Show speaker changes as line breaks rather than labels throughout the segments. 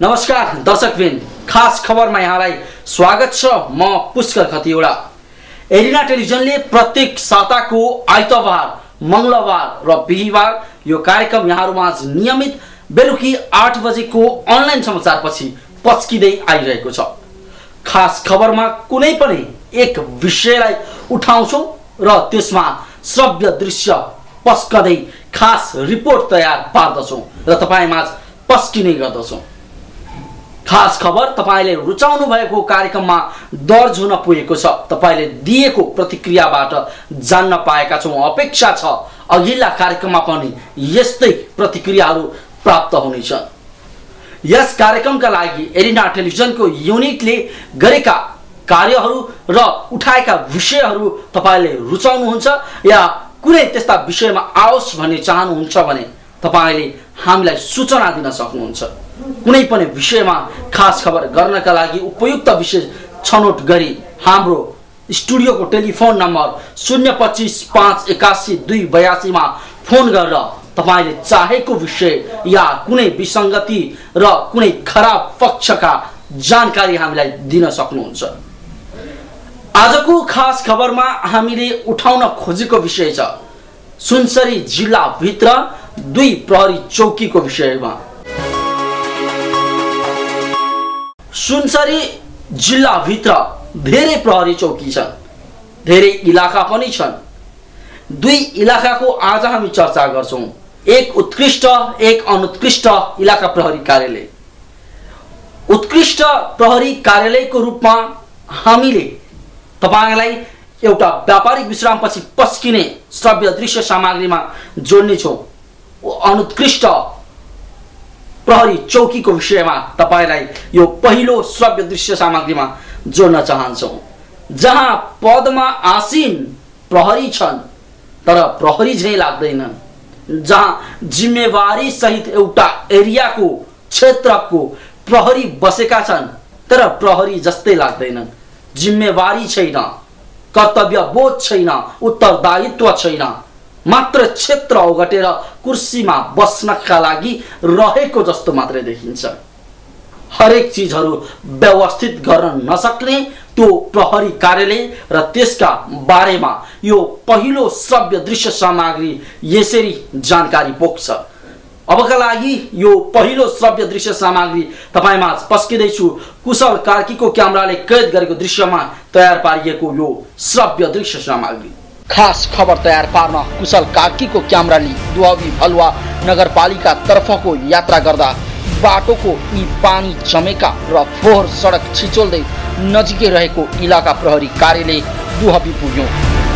नमस्कार दर्शकवृन्द, खास खबरमा यहाँलाई स्वागत छ। म पुष्कर खतिवडा। एरिना टेलिभिजनले प्रत्येक साताको आइतबार, मंगलबार र बिहीबार यो कार्यक्रम यहाँहरुमाझ नियमित बेलुकी 8 बजेको अनलाइन समाचारपछि पस्किदै आइरहेको छ। खास खबरमा कुनै पनि एक विषयलाई उठाउँछौं र त्यसमा श्रव्य दृश्य पस्कदै खास रिपोर्ट तयार पार्दछौं र तपाईमाझ पस्किने गर्दछौं। खास खबर तपाईले रुचाउनु भएको कार्यक्रममा दर्ज हुन पुगेको छ। तपाईले दिएको प्रतिक्रियाबाट जान्न पाएका छौं। अपेक्षा छ अघिल्ला कार्यक्रममा पनि यस्तै प्रतिक्रियाहरू प्राप्त हुनेछन्। यस कार्यक्रमका लागि एरिना टेलिभिजनको युनिटले गरेका कार्यहरू र उठाएका विषयहरू तपाईले रुचाउनुहुन्छ या कुनै त्यस्ता विषयमा आओस् भन्ने चाहनुहुन्छ भने तपाईले हामीलाई सूचना दिन सक्नुहुन्छ। कुनै पनि विषयमा खास खबर गर्नका लागि उपयुक्त विषय छनौट गरी हाम्रो स्टुडियोको टेलिफोन नम्बर 025-581-282 मा फोन गरेर तपाईले चाहेको विषय या कुनै विसंगति र कुनै खराब पक्षका जानकारी हामीलाई दिन सक्नुहुन्छ। आजको खास खबरमा हामीले उठाउन खोजेको विषय छ सुनसरी जिल्ला भित्र 2 प्रहरी चौकीको विषयमा। सुनसरी जिल्ला भित्र धेरै प्रहरी चौकी छन्, धेरै इलाका पनि छन्। 2 इलाकाको आज हामी चर्चा गर्छौं। एक उत्कृष्ट, एक अनुत्कृष्ट इलाका प्रहरी कार्यालय। उत्कृष्ट प्रहरी कार्यालयको रूपमा हामीले तपाईलाई एउटा व्यापारिक विश्रामपछि पस्किने श्रव्य दृश्य सामग्रीमा जोड्ने छौं। अनुत्कृष्ट प्रहरी चौकीको विषयमा तपाईलाई यो पहिलो श्रव्य दृश्य सामग्रीमा जोड्न चाहन्छौं। जहाँ पदमा आसीन प्रहरी छन् तर प्रहरी झै लाग्दैनन्, जहाँ जिम्मेवारी सहित एउटा एरियाको क्षेत्रको प्रहरी बसेका छन् तर प्रहरी जस्तै लाग्दैनन्। जिम्मेवारी छैन, कर्तव्य बोध छैन, उत्तरदायित्व छैन, मात्र क्षेत्र ओगटेर कुर्सीमा बस्नका लागि रहेको जस्तो मात्रै देखिन्छ। हरेक चीजहरू व्यवस्थित गर्न नसक्ने त्यो प्रहरी कार्यालय र त्यसका बारेमा यो पहिलो श्रव्य दृश्य सामग्री यसरी जानकारी पोख्छ। अबका लागि यो पहिलो श्रव्य दृश्य सामग्री तपाईमाझ पस्किदैछु। कुशल कार्कीको क्यामेराले कैद गरेको दृश्यमा तयार पारिएको यो श्रव्य दृश्य सामग्री। खास खबर तयार पार्न कुशल कार्कीको क्यामेराले दुहवी भलुवा नगरपालिका तर्फको यात्रा गर्दा बाटोको यी पानी जमेका र फोहोर सडक छिचोल्दै नजिकै रहेको इलाका प्रहरी कार्यालय दुहवी पुग्यो।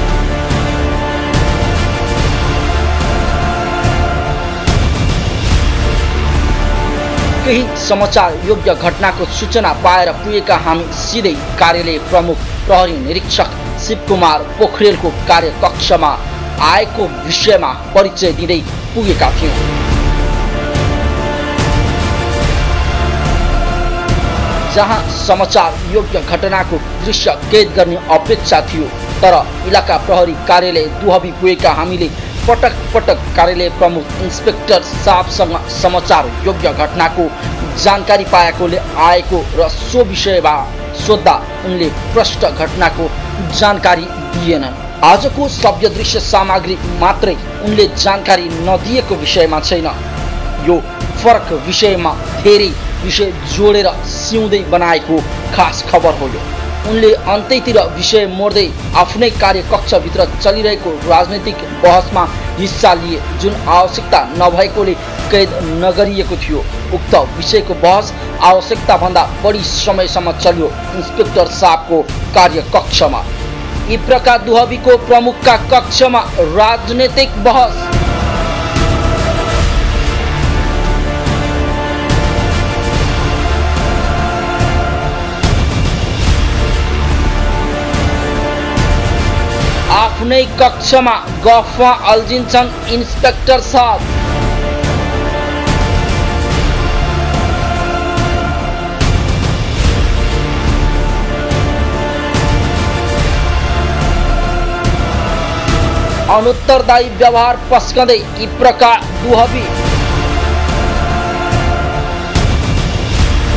केही समाचार योग्य घटनाको सूचना पाएर पुगेका हामी सिधै कार्यालय प्रमुख प्रहरी निरीक्षक शिवकुमार पोखरेलको कार्यकक्षमा आएको विषयमा परिचय दिँदै पुगेका थियौं। जहाँ समाचार योग्य घटनाको दृश्य कैद गर्ने अपेक्षा थियो तर इलाका प्रहरी कार्यालय दुहवी पुगेका हामीले पटक पटक कार्यालय प्रमुख इन्स्पेक्टर साहबसँग समाचार योग्य घटनाको जानकारी पाएकोले आएको र सो विषयमा सोध्दा उनले प्रष्ट घटनाको जानकारी दिएनन्। आजको श्रव्य दृश्य सामग्री मात्रै उनले जानकारी नदिएको विषयमा छैन, यो फरक विषयमा धेरै विषय जोडेर सिउँदै बनाएको खास खबर हो। यो उनले अन्त्यतिर विषय मोड्दै आफ्नै कार्यकक्षभित्र चलिरहेको राजनीतिक बहसमा हिस्सा लिए जुन आवश्यकता नभएकोले कैद नगरिएको थियो। उक्त विषयको बहस आवश्यकता भन्दा बढी समयसम्म चल्यो इन्स्पेक्टर साहबको कार्यकक्षमा। यी प्रकार दुहवीको प्रमुखका कक्षमा राजनीतिक बहस। आफ्नै कक्षमा गफमा अल्झिन्छन् इन्स्पेक्टर साहब। अनुत्तरदायी व्यवहार पस्कँदै यी प्रकार दुहवी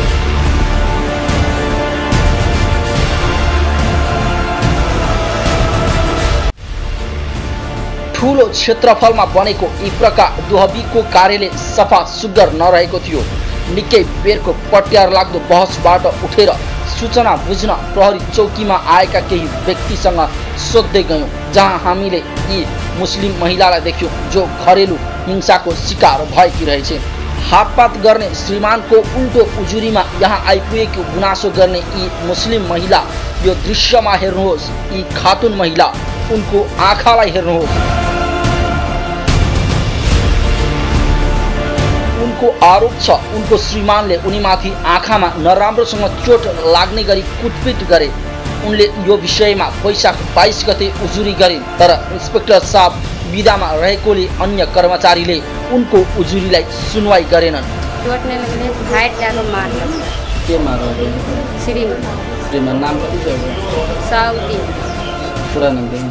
ठूलो क्षेत्रफलमा बनेको इप्रका दुहबीको कार्यालय सफा सुग्घर नरहेको थियो। निकै बेरको पट्यार लाग्दो बहसबाट उठेर सूचना बुझ्न प्रहरी चौकीमा आएका केही व्यक्तिसँग सोध्दै गयौँ, जहाँ हामीले यी मुस्लिम महिलालाई देख्यौँ जो घरेलु हिंसाको शिकार भएकी रहेछन्। हातपात गर्ने श्रीमानको उल्टो उजुरीमा यहाँ आइपुगेको गुनासो गर्ने यी मुस्लिम महिला। यो दृश्यमा हेर्नुहोस्, यी खातुन महिला, उनको आँखालाई हेर्नुहोस्। उनको आरोप छ उनको श्रीमानले उनीमाथि आँखामा नराम्रोसँग चोट लाग्ने गरी कुटपिट गरे। उनले यो विषयमा वैशाख 22 गते उजुरी गरिन्, तर इन्स्पेक्टर साहब विधामा रहेकोले अन्य कर्मचारीले उनको उजुरीलाई सुनवाई गरेनन्।
चोटने लगले फाइट जाको मार्यो।
के मार्यो? श्रीमान नाम कति छ?
साउद्दीन।
पुरा नाम के?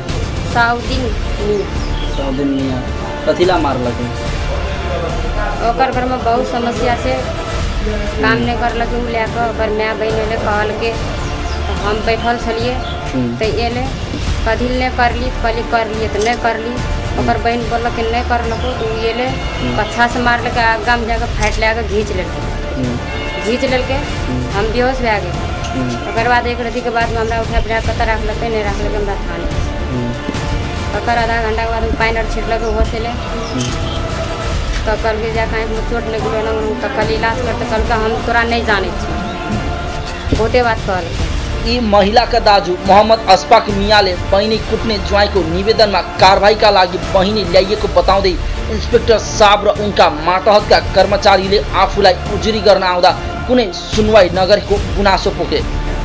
साउद्दीन मियाँ। कथिला मारलकै?
ओकर घर में बहुत समस्या से काम नहीं करलकै। उ लेकर ओकर माय बहन कहल के हम बैठल छलिए तो एले कथिल नहीं करली, कहली कर लिए तो नहीं करली। ओकर बहन बोलक नहीं करलको तो एले पछा से मारल के आगा में जाकर फाइट लगा घींच लेके हम बेहोश भे गए। ओकर बाद एक रति के बाद हमरा उठा पड़ा कत रखलकै नहीं रखलकै हमरा थाने। ओकर आधा घंटा के बाद पानी और छिड़लक होश ले तो कल के जाकर आँख में चोट लग गई तो कल इलाज करते कल का हम तोरा नहीं जाने बहुते बात कहल।
यी महिलाका दाजु मोहम्मद अशफाक मियाले बहिनी कुट्ने ज्वाइँको निवेदनमा कारबाहीका लागि बहिनी ल्याइएको बताउँदै इन्स्पेक्टर साहब र उनका मातहतका कर्मचारीले आफूलाई उजुरी गर्न आउँदा कुनै सुनवाई नगरेको गुनासो पोखे।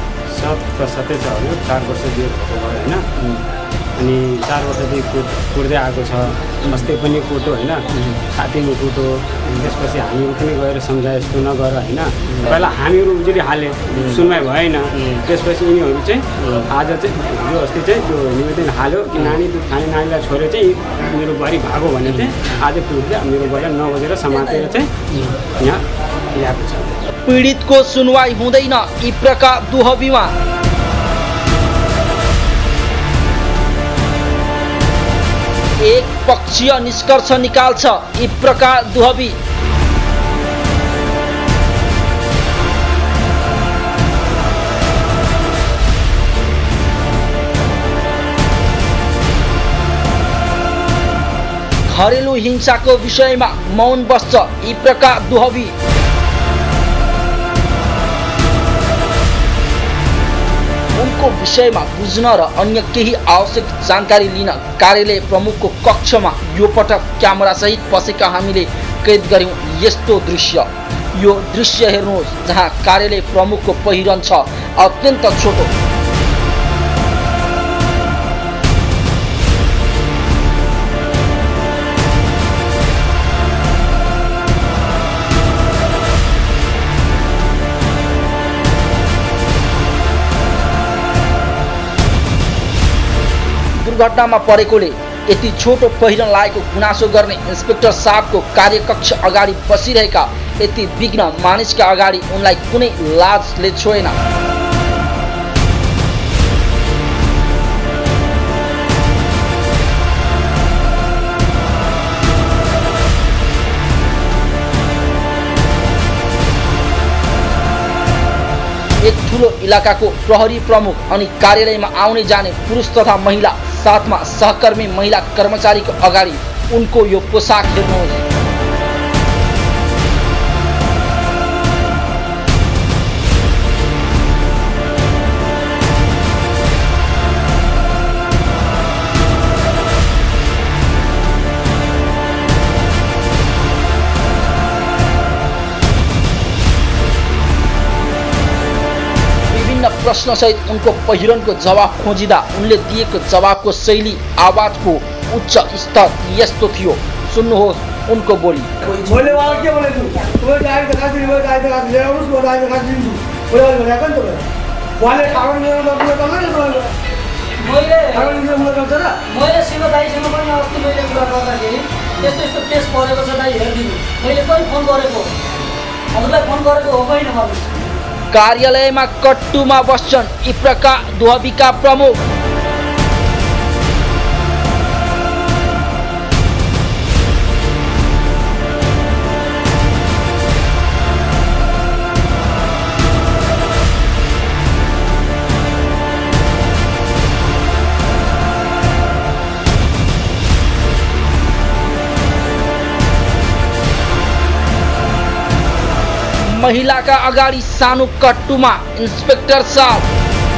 4 वर्ष जेल भएको भयो हैन, अनि 4 वर्षदेखि कुट्दै आएको छ। अस्ति पनि कुटो हैन, छातीमा कुटो। त्यसपछि हामीहरू पनि गएर सम्झाए यस्तो नगर हैन। पहिला हामीहरू उजुरी हाले, सुनवाई भएन। त्यसपछि यिनीहरू चाहिँ आज चाहिँ जो अस्ति चाहिँ त्यो निवेदन हाल्यो कि नानी दुध खाने नानीलाई छोडेर चाहिँ मेरो बुहारी भागो भने चाहिँ आज पुलिसले मेरो बुहारीलाई 9 बजेर समातेर चाहिँ यहाँ ल्याएको छ।
पीडितको सुनवाई हुँदैन इप्रका दुहबीमा। एक पक्षीय निष्कर्ष निकाल्छ इप्रका दुहबी। घरेलु हिंसाको विषयमा मौन बस्छ इप्रका दुहबी। उनको विषयमा बुझ्न र अन्य केही आवश्यक जानकारी लिन कार्यालय प्रमुखको कक्षमा यो पटक क्यामेरा सहित पसेका हामीले कैद गर्यौं यस्तो दृश्य। यो दृश्य हेर्नुहोस्, जहाँ कार्यालय प्रमुखको पहिरन छ अत्यन्त छोटो। दुर्घटनामा परेकोले यति छोटो पहिरन लागेको गुनासो गर्ने इन्स्पेक्टर साहबको कार्यकक्ष अगाडि बसिरहेका यति विघ्न मानिसका अगाडि उनलाई कुनै लाजले छोएन। एक ठूलो इलाकाको प्रहरी प्रमुख अनि कार्यालयमा आउने जाने पुरुष तथा महिला, साथमा सहकर्मी महिला कर्मचारीको अगाडि उनको यो पोसाक हेर्नुहोस्। प्रश्न सहित उनको पहिरनको जवाब खोजिदा उनले दिएको जवाबको शैली, आवाजको उच्च स्तर यस्तो थियो। सुन्नुहोस् उनको बोली।
बोले वाला के बोले तू गाड़ी दिखा दी, वो गाड़ी दिखा ले उस वो गाड़ी दिखा दी बोले बोले कौन तो वाले खावन में लोग बोले तो नहीं बोले मैले खावन में बोले तो ना मैले सिंह दाइसँग पनि अस्ति मैले कुरा गर्दाखेरि यस्तो यस्तो केस परेको छ दाइ हेर्दिनु मैले पनि फोन गरेको हजुरलाई फोन गरेको हो पनि नभन्नु।
कार्यालयमा कट्टुमा बस्छन् इप्रका दुहबीका प्रमुख। महिलाका अगाडि सानो कट्टुमा इन्स्पेक्टर साहब।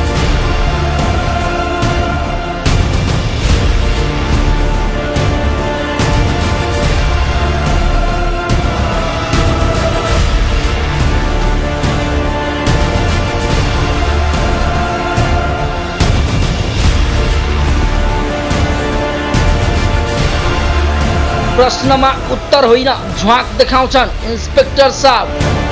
प्रश्नमा उत्तर होइन झ्वाक देखाउँछन् इन्स्पेक्टर साहब।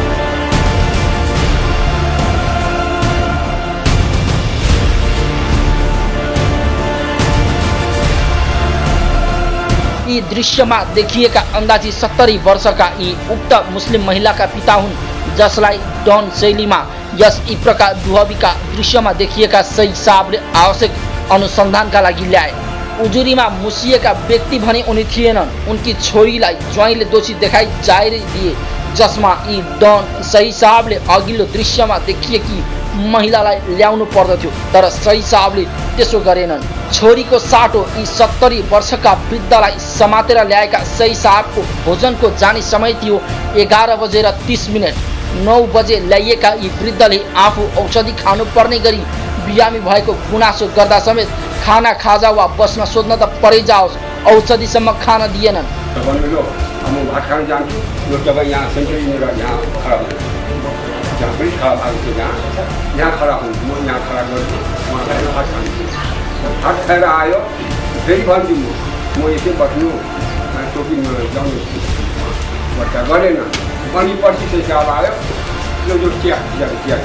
यी दृश्यमा देखिएका अन्दाजी 70 वर्षका यी उक्त मुस्लिम महिलाका पिता हुन्, जसलाई डन शैलीमा यस यी प्रकार दुहबीका दृश्यमा देखिएका सही साहबले आवश्यक अनुसन्धानका लागि ल्याए। उजुरीमा मुसिएका व्यक्ति भने उनी थिएनन्। उनकी छोरीलाई ज्वाइँले दोषी देखाई जाहेर दिए, जसमा यी डन सही साहबले अघिल्लो दृश्यमा देखिएकी महिलालाई ल्याउनु पर्दथ्यो, तर सही साहबले त्यसो गरेनन्। छोरीको साटो यी 70 वर्षका वृद्धलाई समातेर ल्याएका सही साहबको भोजनको जाने समय थियो 11:30। 9 बजे ल्याइएका यी वृद्धले आफू औषधि खानुपर्ने गरी बिरामी भएको गुनासो गर्दा समेत खाना खाजा वा बस्न सोध्न त परै जाओस्, औषधिसम्म खान दिएनन्।
हम भात खान जान्छु, यो तपाईँ यहाँ सेन्चुरी मेरा यहाँ खडा हुनु, जहाँ पनि खडा भएको छ, यहाँ खडा हुनु, म यहाँ खडा गर्छु, उहाँलाई भात खान्छु। भात खाएर आयो, फेरि भन्छु म यसै बस्नु, टोपी जाउनु बच्चा गरेन। अनि पछि चाहिँ साहब आयो, यो चिया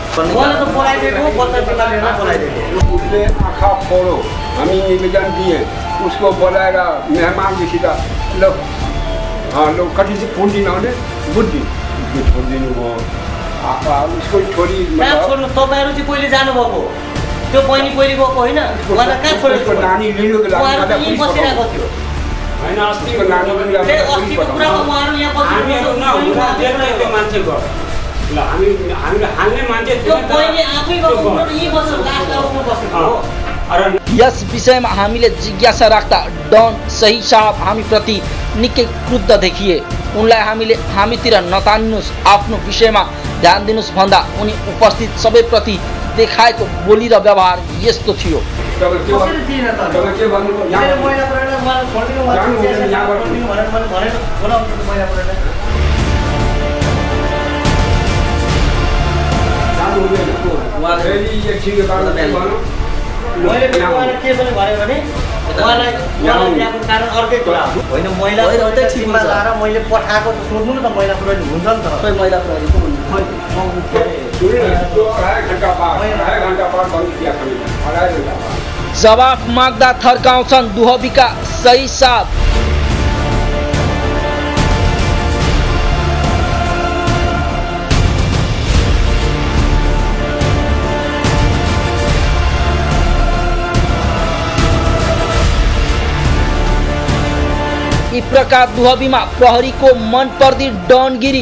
उसले आँखा फोड़ो, हामी निवेदन दिए, उसको बोलाएर मेहमान देखि त लो लो कति चाहिँ फोन दिनुहुने बुद्धि उसले छोडिदिनु भयो। उसको छोरी
तपाईँहरू चाहिँ पहिले जानुभएको, त्यो बहिनी पहिले गएको होइन,
उसको नानी लिनुको लागि
बसिरहेको थियो
होइन।
अस्तिको नानी
अस्तिको कुरामा उहाँहरू यहाँ
मान्छे गयो ल, हामीले हाल्ने मान्छे
यस विषयमा हामीले जिज्ञासा राख्दा डन सही साहब हामीप्रति निकै क्रुद्ध देखिए। उनलाई हामीले हामीतिर नतान्नुहोस्, आफ्नो विषयमा ध्यान दिनुहोस् भन्दा उनी उपस्थित सबैप्रति देखाएको बोली र व्यवहार यस्तो थियो।
मैले के पनि भने उहाँलाई कारण अर्कै कुरा होइन, महिला टिममा लाएर मैले पठाएको त सोध्नु न त, महिला प्रहरी हुन्छ नि त।
महिला जवाफ माग्दा थर्काउँछन् दुहबीका सही साहब। यी प्रकार दुहबीमा प्रहरीको मन पर्दी डनगिरी।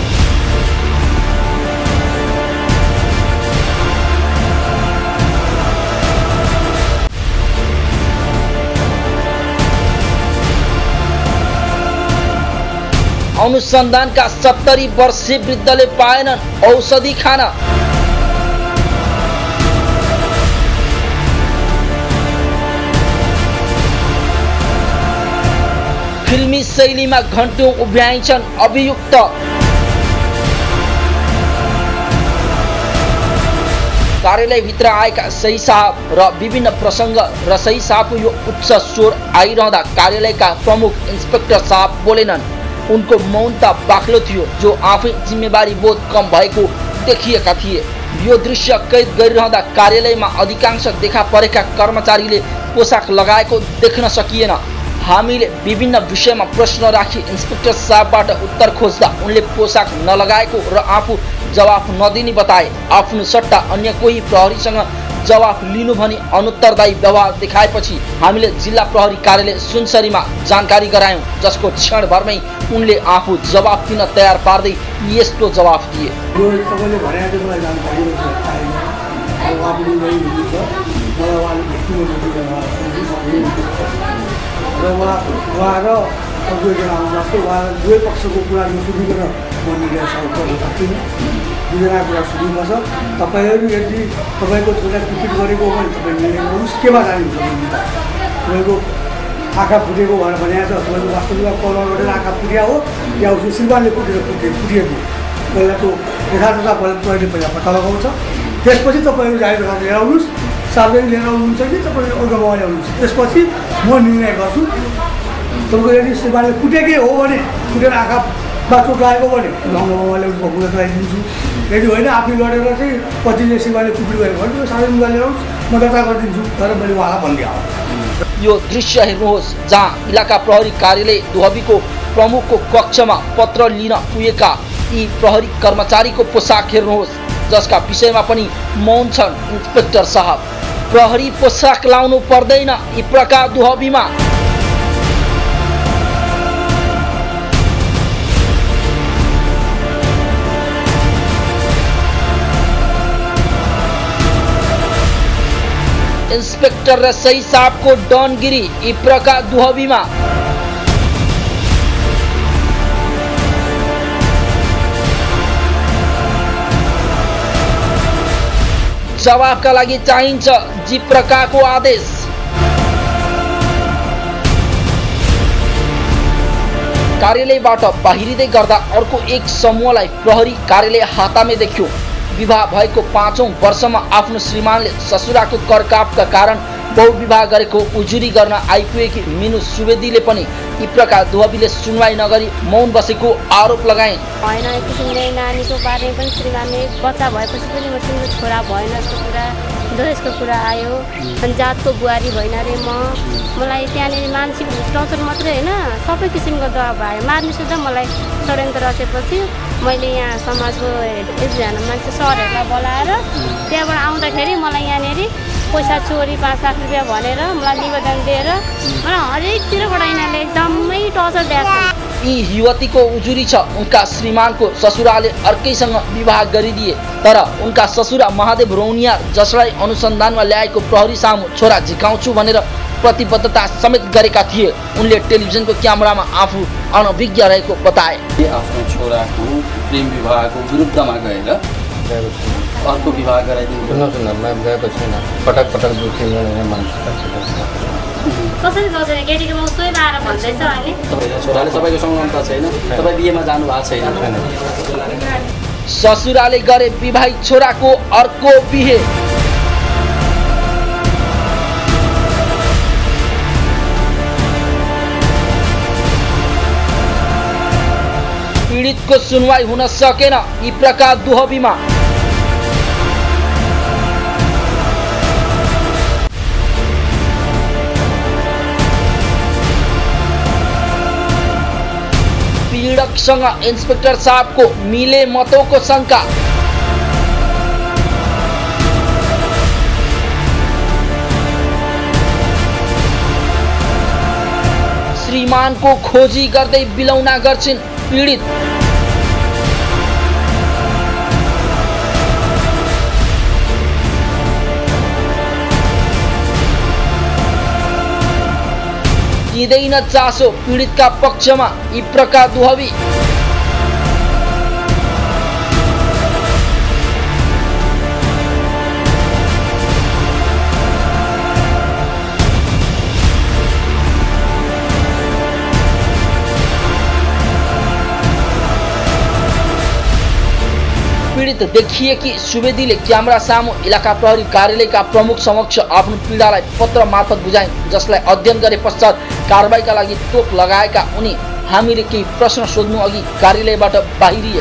अनुसन्धानका 70 वर्षीय वृद्धले पाएनन् औषधि खान। फिल्मी शैलीमा घन्टौं उभ्याइन्छन् अभियुक्त। कार्यालयभित्र आएका सही साहब र विभिन्न प्रसङ्ग र सही साहबको यो उच्च स्वर आइरहँदा कार्यालयका प्रमुख इन्स्पेक्टर साहब बोलेनन्। उनको मौनता बाक्लो थियो, जो आफै जिम्मेवारी बोध कम भएको देखिएका थिए। यो दृश्य कैद गरिरहँदा कार्यालयमा अधिकांश देखा परेका कर्मचारीले पोसाक लगाएको देख्न सकिएन। हामीले विभिन्न विषयमा प्रश्न राखी इन्स्पेक्टर साहबबाट उत्तर खोज्दा उनले पोसाक नलगाएको र आफू जवाफ नदिने बताए। आफ्नो सट्टा अन्य कोही प्रहरीसँग जवाफ लिनु भनी अनुत्तरदायी व्यवहार देखाएपछि हामीले जिल्ला प्रहरी कार्यालय सुनसरीमा जानकारी गरायौं, जसको क्षणभरमै उनले आफू जवाफ दिन तयार पार्दै यस्तो जवाफ दिए।
अर्को एकजना आउनुभएको थियो उहाँलाई दुवै पक्षको कुरा सुनिकन म निर्णय गर्न सक्दिनँ दुईजना कुरा सुन्नुपर्छ तपाईँहरू यदि तपाईँको छोरा पिट गरेको हो भने तपाईँ निर्णय गर्नुहोस् केमा जानुहुन्छ तपाईँको आँखा फुटेको भनेर भनेको छ तपाईँको वास्तविकता कलर गरेर आँखा फुट्या हो या उसको श्रीमानले फुटिएको पहिला त्यो यथार्थता पहिला पत्ता लगाउँछ त्यसपछि तपाईँहरू जाहेर जग्गा लिएर आउनुहोस् सार्वजनिक लिएर आउनुहुन्छ कि तपाईँहरू अर्कोमा ल्याउनुहोस् त्यसपछि म निर्णय गर्छु तपाईँको यदि श्रीमानले फुटेकै हो भने फुटेर आँखामा चोट लागेको भने ढङ्गमा ल्याउनु भकुला चलाइदिन्छु यदि होइन आफै लडेर चाहिँ पछिले श्रीमानले फुटी गएको भने त्यो सार्वजनिक लिएर आउनुहोस् म दर्ता गरिदिन्छु तर मैले उहाँलाई भनिदिएँ
यो दृश्य हेर्नुहोस् जहाँ इलाका प्रहरी कार्यालय दुहबीको प्रमुखको कक्षमा पत्र लिन पुगेका यी प्रहरी कर्मचारीको पोसाक हेर्नुहोस् जसका विषयमा पनि मौन छन् इन्सपेक्टर साहब। प्रहरी पोसाक लाउनु पर्दैन यी प्रकार दुहबीमा। इंस्पेक्टर रसई साहब को डॉनगिरी यी प्रकार दुहबीमा। जवाबका लागि चाहिन्छ जी प्रकारको आदेश। कार्यालयबाट बाहिरिँदै गर्दा अर्को एक समूहलाई प्रहरी कार्यालय हातामै देख्यो। विवाह भएको 5औं वर्षमा आफ्नो श्रीमानले ससुराको करकापका कारण बहुविवाह गरेको उजुरी गर्न आइपुगेकी मिनु सुवेदीले पनि यी प्रकार दुहबीले सुनवाई नगरी मौन बसेको आरोप लगाए।
होइन एक किसिमले नानीको बारेमा पनि श्रीमानले बच्चा भएपछि पनि म तिम्रो छोरा भएन जस्तो कुरा दहेजको कुरा आयो। अनि जातको बुहारी भएन अरे मलाई त्यहाँनिर मानसिक टर्चर मात्रै होइन सबै किसिमको दबाब आयो। मार्ने सुद्धा मलाई षड्यन्त्र रचेपछि मैले यहाँ समाजको एकजना मान्छे सरहरूलाई बोलाएर त्यहाँबाट आउँदाखेरि मलाई यहाँनिर पैसा चोरी 5 लाख रुपियाँ भनेर मलाई निवेदन दिएर मलाई हरेकतिरबाट यिनीहरूले एकदमै टर्चर दिएको छ।
यी युवतीको उजुरी छ उनका श्रीमानको ससुराले अर्कैसँग विवाह गरिदिए तर उनका ससुरा महादेव रौनियार जसलाई अनुसन्धानमा ल्याएको प्रहरी सामु छोरा झिकाउँछु भनेर प्रतिबद्धता समेत गरेका थिए। उनले टेलिभिजनको क्यामेरामा आफू अनभिज्ञ रहेको बताए।
आफ्नो छोराको प्रेम विवाहको विरुद्धमा गएर अर्को विवाह गराइदिनु सुन्न गएको छैन। पटक दुख्ने
कसरी गर्छ केटीको म सोही बाएर भन्दैछ अहिले
छोराले तपाईँको समानता छैन तपाईँ बिहेमा जानु भएको छैन।
ससुराले गरे विवाहित छोराको अर्को बिहे। पीडितको सुनवाई हुन सकेन यी प्रकार दुहबीमा। पीड़कसँग इंस्पेक्टर साहब को मिले मतों को शंका। श्रीमान को खोजी गर्दै बिलौना गर्छिन् पीडित। दिँदैन चासो पीडितका पक्षमा यी प्रकार दुहबी। पीडित देखिए कि सुवेदीले क्यामेरा सामु इलाका प्रहरी कार्यालयका प्रमुख समक्ष आफ्नो पीडालाई पत्र मार्फत बुझाइन् जसलाई अध्ययन गरे पश्चात कारबाहीका लागि तोक लगाएका उनी हामीले केही प्रश्न सोध्नु अघि कार्यालयबाट बाहिरिए।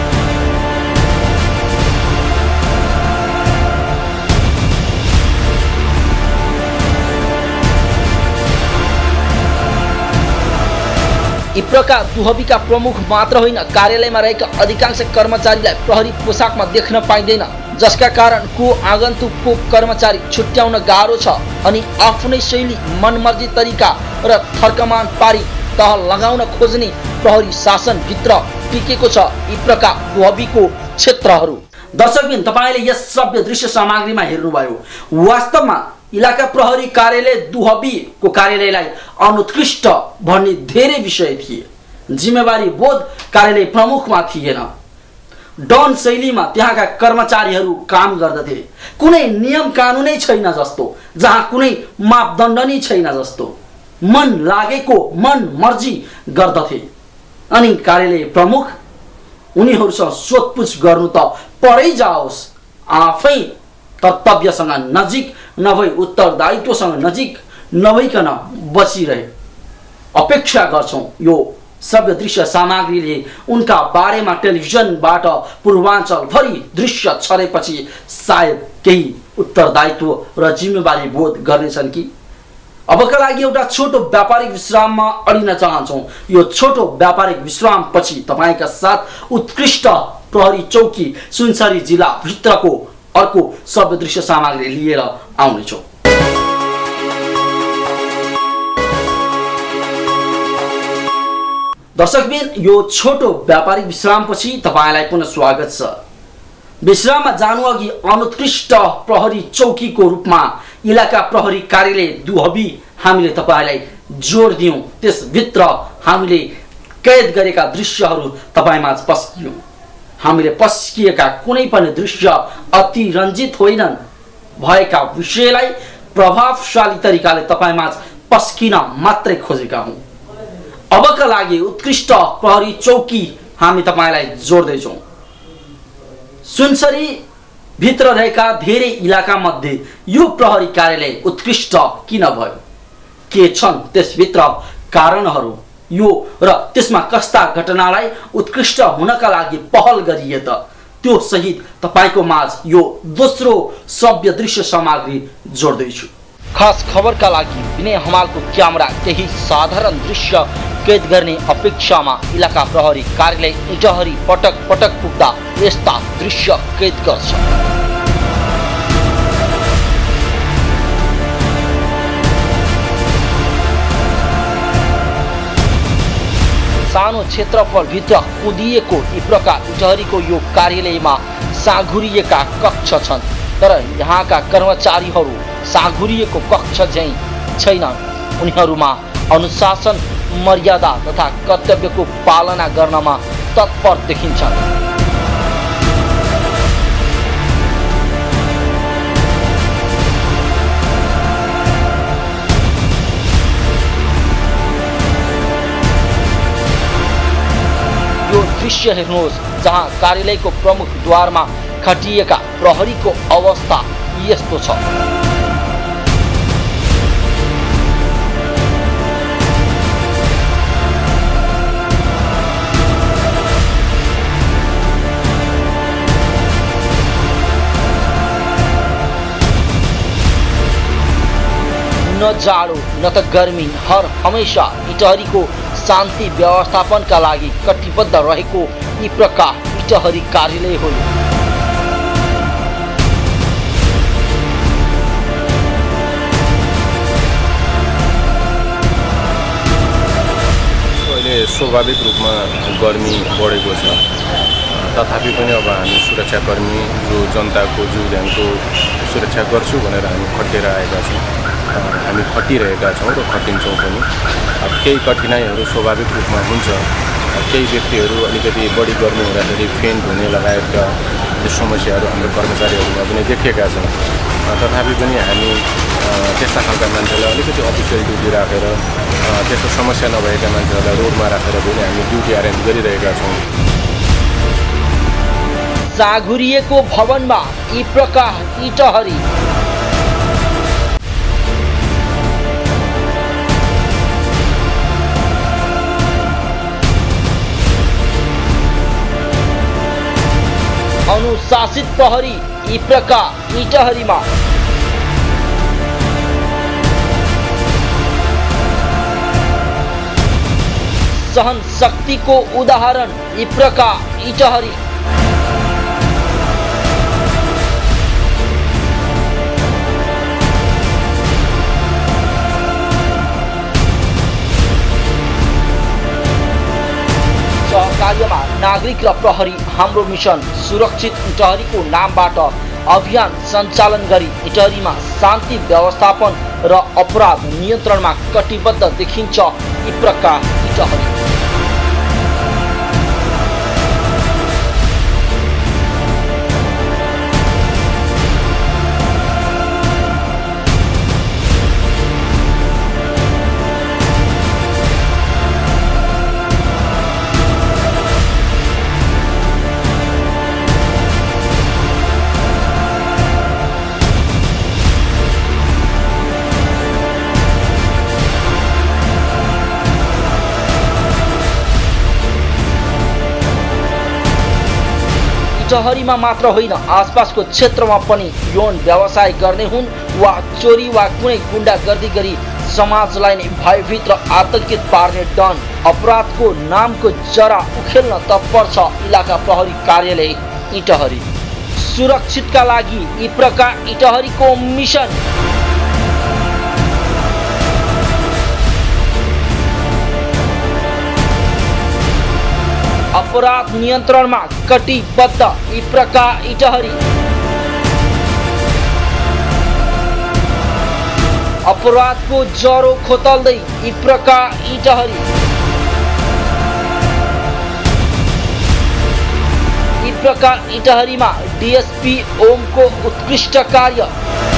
यी प्रकार दुहबीका प्रमुख मात्र होइन कार्यालयमा रहेका अधिकांश कर्मचारीलाई प्रहरी पोसाकमा देख्न पाइँदैन जसका कारण को आगन्तुकको कर्मचारी छुट्याउन गाह्रो छ अनि आफ्नै शैली मनमर्जी तरिका र थर्कमान पारी तह लगाउन खोज्ने प्रहरी शासन भित्र टिकेको छ यी प्रकार दुहबीको क्षेत्रहरू। दर्शकबिन तपाईले यस श्रव्य दृश्य सामग्रीमा हेर्नुभयो वास्तवमा इलाका प्रहरी कार्यालय दुहबीको कार्यालयलाई अनुत्कृष्ट भन्ने धेरै विषय थिए। जिम्मेवारी बोध कार्यालय प्रमुखमा थिएन। डन शैलीमा त्यहाँका कर्मचारीहरू काम गर्दथे। कुनै नियम कानुनै छैन जस्तो, जहाँ कुनै मापदण्ड नै छैन जस्तो, मन लागेको मन मर्जी गर्दथे। अनि कार्यालय प्रमुख उनीहरूसँग सोधपुछ गर्नु त परै जाओस्, आफै कर्तव्यसँग नजिक नभई उत्तरदायित्वसँग नजिक नभइकन बसिरहे। अपेक्षा गर्छौं यो सभ्य दृश्य सामग्रीले उनका बारेमा टेलिभिजनबाट पूर्वाञ्चलभरि दृश्य छरेपछि सायद केही उत्तरदायित्व र जिम्मेवारी बोध गर्नेछन् कि। अबका लागि एउटा छोटो व्यापारिक विश्राममा अडिन चाहन्छौं। यो छोटो व्यापारिक विश्रामपछि तपाईका साथ उत्कृष्ट प्रहरी चौकी सुनसरी जिल्ला भित्रको अर्को सभ्य दृश्य सामग्री लिएर आउनेछौं। दर्शकबिन, यो छोटो व्यापारिक विश्रामपछि तपाईलाई पुनः स्वागत छ। विश्राममा जानु अघि अनुत्कृष्ट प्रहरी चौकीको रूपमा इलाका प्रहरी कार्यालय दुहबी हामीले तपाईलाई जोड दियौं। त्यसभित्र हामीले कैद गरेका दृश्यहरू तपाईमाझ पस्कियौं। हामीले पस्किएका कुनै पनि दृश्य अतिरञ्जित होइनन्। भएका विषयलाई प्रभावशाली तरिकाले तपाईमाझ पस्किन मात्रै खोजेका हौं। अबका लागि उत्कृष्ट प्रहरी चौकी हामी तपाईलाई जोड्दैछौं। सुनसरी भित्र रहेका धेरै इलाका मध्ये यो प्रहरी कार्यालय उत्कृष्ट किन भयो? के छन् त्यसभित्र कारणहरू? यो र त्यसमा कस्ता घटनालाई उत्कृष्ट हुनका लागि पहल गरिए त त्यो सहित तपाईको माझ यो दोस्रो सभ्य दृश्य सामग्री जोड्दैछु। खास खबरका लागि विनय हमालको क्यामेरा केही साधारण दृश्य कैद गर्ने अपेक्षामा इलाका प्रहरी कार्यालय इटहरी पटक पटक पुग्दा यस्ता दृश्य कैद गर्छ। सानो क्षेत्रफलभित्र कुदिएको यी प्रकार इटहरीको यो कार्यालयमा साँघुरिएका कक्ष छन्, तर यहाँका कर्मचारीहरू साँघुरिएको कक्ष झैं छैनन्। उनीहरूमा अनुशासन, मर्यादा तथा कर्तव्यको पालना गर्नमा तत्पर देखिन्छन्। यो दृश्य हेर्नुहोस्, जहाँ कार्यालयको प्रमुख द्वारमा खटिएका प्रहरीको अवस्था यस्तो छ। न जाडो न त गर्मी, हर हमेशा इटहरीको शान्ति व्यवस्थापनका लागि कटिबद्ध रहेको यी प्रकार इटहरी कार्यालय हो।
अहिले स्वाभाविक रूपमा गर्मी बढेको छ, तथापि पनि अब हामी सुरक्षाकर्मी जो जनताको जीवनको सुरक्षा गर्छु भनेर हामी खटेर आएका छौँ। हामी खटिरहेका छौँ र खटिन्छौँ पनि। अब केही कठिनाइहरू स्वाभाविक रूपमा हुन्छ। केही व्यक्तिहरू अलिकति बढी गर्मी हुँदाखेरि फेन्ट हुने लगायतका समस्याहरू हाम्रो कर्मचारीहरूमा पनि देखिएका छन्। तथापि पनि हामी त्यस्ता खालका मान्छेलाई अलिकति अफिसियल ड्युटी राखेर त्यस्तो समस्या नभएका मान्छेहरूलाई रोडमा राखेर पनि हामी ड्युटी एरेन्ज गरिरहेका छौँ।
साँघुरिएको भवनमा यी प्रकार इटहरी अनुशासित प्रहरी यी प्रकार इटहरीमा सहन शक्तिको उदाहरण यी प्रकार इटहरी सहकार्यमा नागरिक र प्रहरी हाम्रो मिसन सुरक्षित इटहरीको नामबाट अभियान सञ्चालन गरी इटहरीमा शान्ति व्यवस्थापन र अपराध नियन्त्रणमा कटिबद्ध देखिन्छ इप्रका इटहरी। इटहरीमा मात्र होइन आसपासको क्षेत्रमा पनि यौन व्यवसाय गर्ने हुन् वा चोरी वा कुनै गुण्डागर्दी गरी समाजलाई नै भयभीत र आतंकित पार्ने डन अपराधको नामको जरा उखेल्न तत्पर छ इलाका प्रहरी कार्यालय इटहरी। सुरक्षितका लागि इप्रका इटहरीको मिसन। अपराध नियन्त्रणमा कटिबद्ध इप्रका इटहरी। अपराधको जरो खोतल्दै इप्रका इटहरी। इप्रका इटहरीमा डीएसपी ओमको उत्कृष्ट कार्य।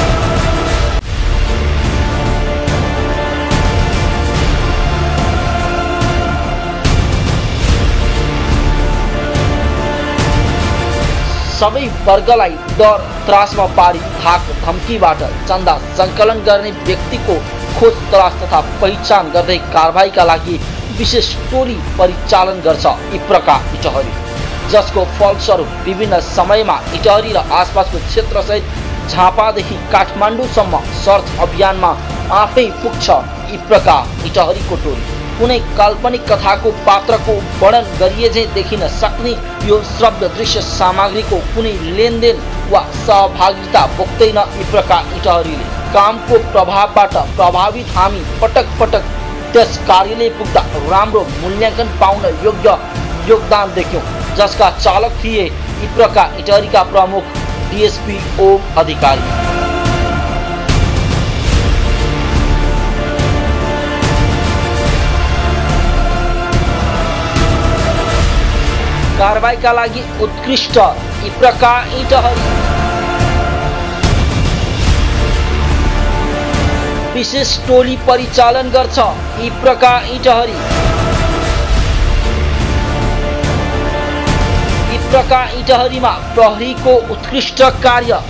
सबै वर्गलाई डर त्रासमा पारी धाक धम्कीबाट चन्दा सङ्कलन गर्ने व्यक्तिको खोज तलास तथा पहिचान गर्दै कारबाहीका लागि विशेष टोली परिचालन गर्छ इप्रका इटहरी, जसको फलस्वरूप विभिन्न समयमा इटहरी र आसपासको क्षेत्रसहित झापादेखि काठमाडौँसम्म सर्च अभियानमा आफै पुग्छ इप्रका इटहरीको टोली। कुनै काल्पनिक कथाको पात्रको वर्णन गरिएझै देखिन सक्ने यो श्रव्य दृश्य सामग्रीको कुनै लेनदेन वा सहभागिता बोक्दैन इप्रका इटहरीले। कामको प्रभावबाट प्रभावित हामी पटक पटक त्यस कार्यालय पुग्दा राम्रो मूल्याङ्कन पाउन योग्य योगदान देख्यौं, जसका चालक थिए इप्रका इटहरीका प्रमुख डीएसपी ओम अधिकारी। कारबाहीका लागि उत्कृष्ट इप्रका इटहरी। विशेष टोली परिचालन गर्छ इप्रका इटहरी। इप्रका इटहरीमा प्रहरीको उत्कृष्ट कार्य।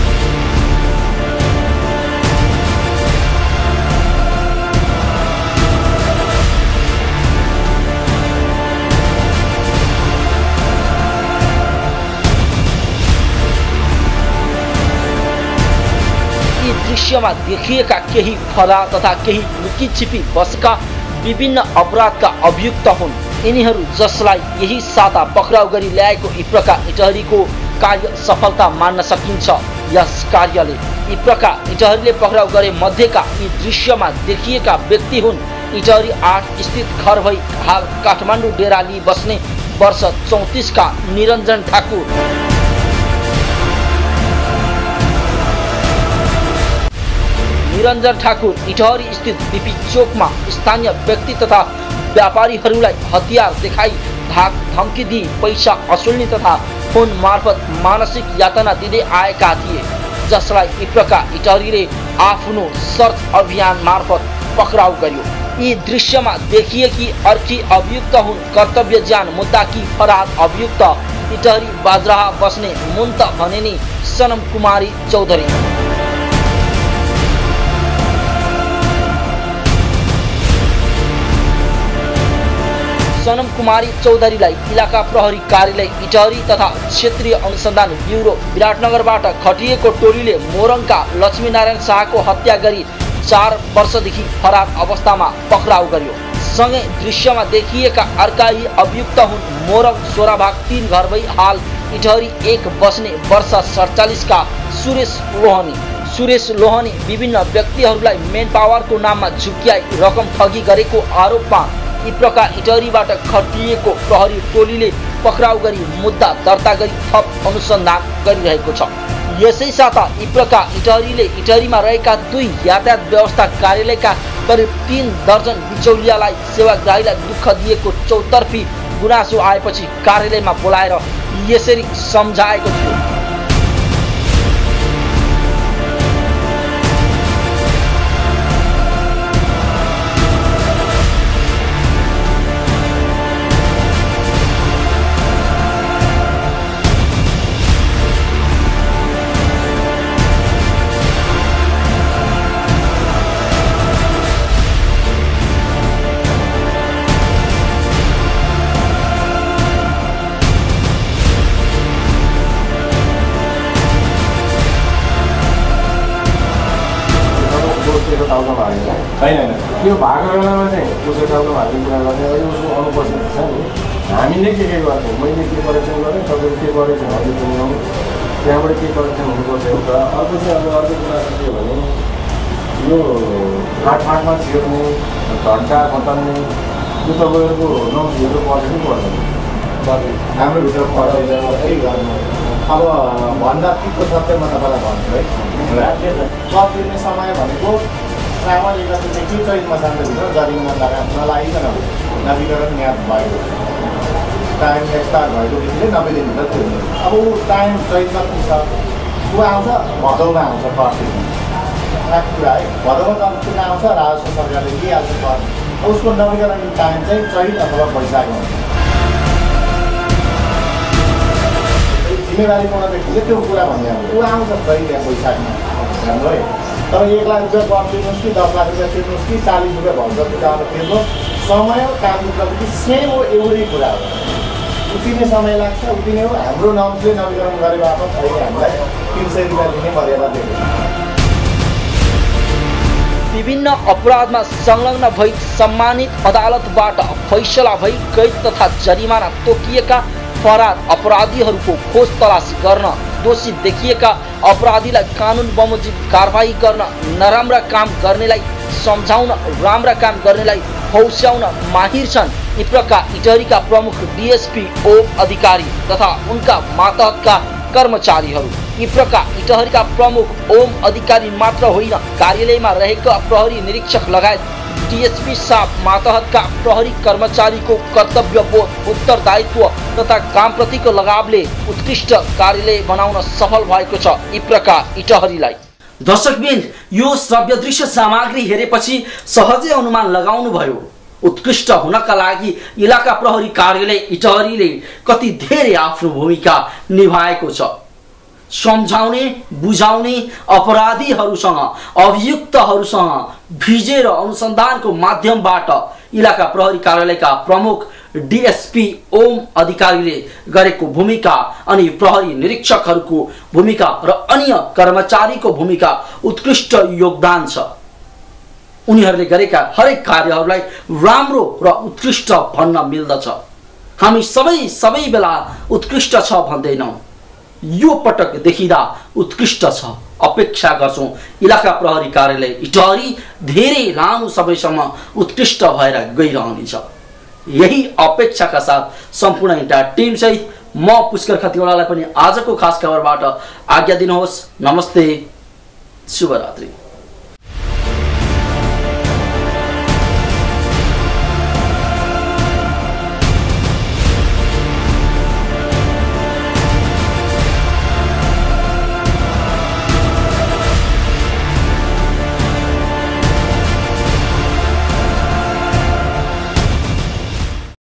दृश्यमा देखिएका केही फरार तथा केही लुकी छिपी बसेका विभिन्न अपराधका अभियुक्त हुन्। यिनीहरू जसलाई यही साता पक्राउ गरी ल्याएको इप्रका इटहरीको कार्य सफलता मान्न सकिन्छ। यस कार्यले इप्रका इटहरीले पक्राउ गरे मध्येका यी दृश्यमा देखिएका व्यक्ति हुन् इटहरी 8 स्थित घर भई हाल काठमाडौँ डेरा लिई बस्ने वर्ष 34 का निरञ्जन ठाकुर। निरञ्जन ठाकुर इटहरी स्थित बीपी चोकमा स्थानीय व्यक्ति तथा व्यापारीहरूलाई हतियार देखाई धाक धम्की दिई पैसा असुल्ने तथा फोन मार्फत मानसिक यातना दिँदै आएका थिए, जसलाई इप्रका इटहरीले आफ्नो सर्च अभियान मार्फत पक्राउ गर्यो। यी दृश्यमा देखिएकी अर्की अभियुक्त हुन् कर्तव्य ज्यान मुद्दाकी फरार अभियुक्त इटहरी बाजराहा बस्ने मुन्त भनेनी सनम कुमारी चौधरी। सनम कुमारी चौधरीलाई इलाका प्रहरी कार्यालय इटहरी तथा क्षेत्रीय अनुसन्धान ब्युरो विराटनगरबाट खटिएको टोलीले मोरङका लक्ष्मीनारायण शाहको हत्या गरी 4 वर्षदेखि फरार अवस्थामा पक्राउ गर्यो। सँगै दृश्यमा देखिएका अर्का यी अभियुक्त हुन् मोरङ 16 भाग 3 घर भई हाल इटहरी 1 बस्ने वर्ष 47 का सुरेश लोहनी। सुरेश लोहनी विभिन्न व्यक्तिहरूलाई मेन पावरको नाममा झुक्क्याई रकम ठगी गरेको आरोपमा इप्रका इटहरीबाट खटिएको प्रहरी टोलीले पक्राउ गरी मुद्दा दर्ता गरी थप अनुसन्धान गरिरहेको छ। यसै साता इप्रका इटहरीले इटहरीमा रहेका 2 यातायात व्यवस्था कार्यालयका करिब 3 दर्जन बिचौलियालाई सेवाग्राहीलाई दुःख दिएको चौतर्फी गुनासो आएपछि कार्यालयमा बोलाएर यसरी सम्झाएको थियो।
होइन त्यो भएको बेलामा चाहिँ उसको टाउको भाग्ने कुरा गर्ने उसको अनुपस्थित छ नि। हामीले के गर्थ्यौँ, मैले के करेक्सन गरेँ, तपाईँले के करेक्सन हजुर पनि आउनु, त्यहाँबाट के करेक्सन हुनुपर्छ एउटा। अर्को चाहिँ अब अर्को कुरा के भने यो फाटफाटमा छिर्ने घन्टा खताल्ने यो तपाईँहरूको नम्सहरू पर्छ कि पर्दैन? हाम्रो भित्र पर्दैन है गर्नु। अब भन्दा तितो सत्य म तपाईँलाई भन्छु है, कर तिर्ने समय भनेको श्रावण 1 गतेदेखि चैत मसान्तभित्र जरिमा नलागिकन नवीकरण म्याद भएको टाइम एक्सपायर भएकोदेखि 90 दिनभित्र तिर्ने। अब ऊ टाइम चैतमा पुग्छ, ऊ आउँछ भदौमा आउँछ कर तिर्ने कुरा है। भदौमा तिर्न आउँछ, राजस्व सरकारले लिइहाल्छ कर। उसको नवीकरण टाइम चाहिँ चैत अथवा वैशाखमा हुन्छ। जिम्मेवारीपूर्ण व्यक्तिले त्यो कुरा भन्ने अब ऊ आउँछ चैत या वैशाखमा राम्रो है। तर 1 लाख रुपियाँ कर तिर्नुहोस् कि 10 लाख रुपियाँ तिर्नुहोस् कि 40 रुपियाँ भन्छ कि तिर्नुहोस्, समय कामको प्रति सेम हो, एउटै कुरा हो। उतिनै समय लाग्छ, उतिनै हो। हाम्रो नम्सले नवीकरण गरे बापत अहिले हामीलाई 300 रुपियाँ दिने मर्यादा दिएको छ।
विभिन्न अपराधमा संलग्न भई सम्मानित अदालतबाट फैसला भई कैद तथा जरिमाना तोकिएका फरार अपराधीहरूको खोज तलास गर्न, दोषी देखिएका अपराधीलाई कानुन बमोजिम कारबाही गर्न, नराम्रा काम गर्नेलाई सम्झाउन, राम्रा काम गर्नेलाई हौस्याउन माहिर छन् इप्रका इटहरीका प्रमुख डीएसपी ओम अधिकारी तथा उनका मातहतका कर्मचारीहरू। इप्रका इटहरीका प्रमुख ओम अधिकारी मात्र होइन, कार्यालयमा रहेका प्रहरी निरीक्षक लगायत डीएसपी साहब मातहतका प्रहरी कर्मचारीको कर्तव्यबोध, उत्तरदायित्व तथा कामप्रतिको लगावले उत्कृष्ट कार्यालय बनाउन सफल भएको छ इप्रका इटहरीलाई। दर्शकबिन, यो श्रव्य दृश्य सामग्री हेरेपछि सहजै अनुमान लगाउनु भयो उत्कृष्ट हुनका लागि इलाका प्रहरी कार्यालय इटहरीले कति धेरै आफ्नो भूमिका निभाएको छ। सम्झाउने, बुझाउने, अपराधीहरूसँग, अभियुक्तहरूसँग भिजेर अनुसन्धानको माध्यमबाट इलाका प्रहरी कार्यालयका प्रमुख डीएसपी ओम अधिकारीले गरेको भूमिका अनि प्रहरी निरीक्षकहरूको भूमिका र अन्य कर्मचारीको भूमिका उत्कृष्ट योगदान छ। उनीहरूले गरेका हरेक कार्यहरूलाई राम्रो र उत्कृष्ट भन्न मिल्दछ। हामी सबै बेला उत्कृष्ट छ भन्दैनौँ, यो पटक देखिदा उत्कृष्ट छ। अपेक्षा गर्छौं इलाका प्रहरी कार्यालय इटहरी धेरै लामो समयसम्म उत्कृष्ट भएर गइरहनेछ। यही अपेक्षाका साथ सम्पूर्ण इन्टायर टिम सहित म पुष्कर खतिवडालाई पनि आजको खास खबरबाट आज्ञा दिनुहोस्। नमस्ते, शुभरात्रि।